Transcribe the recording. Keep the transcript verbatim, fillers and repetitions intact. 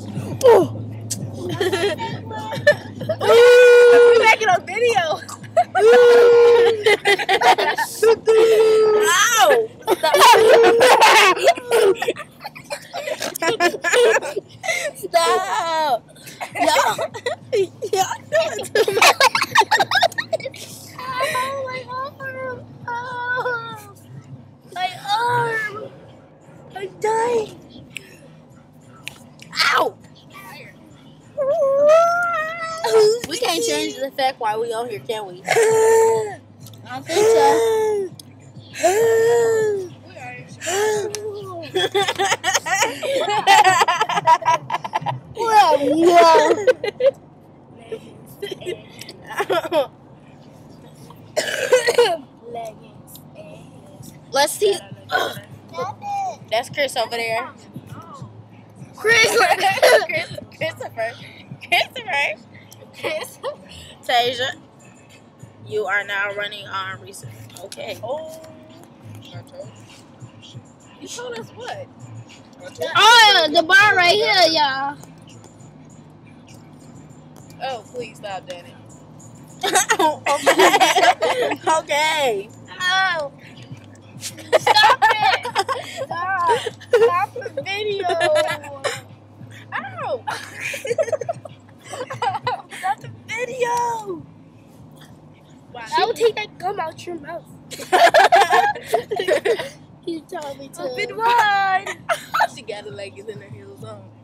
Oh. We make it on video. Ow! Stop! Y'all, y'all doing too much. Oh, my arm. Oh, my arm. I'm dying. Ow! We can't change the fact why we on here, can we? I don't think so. Well, yeah. Let's see. That's Chris over there. Chris. Chris, Christopher. Christopher. Chris. Tasia, you are now running on research. Okay. Oh. You told us what? Oh, the bar right here, y'all. Oh, please stop, Danny. Okay. Okay. Oh. Stop it. Stop. Stop the video. Ow. Stop the video. Wow. I will take that gum out your mouth. He told me to. Up and run. She got her leggings in her heels on.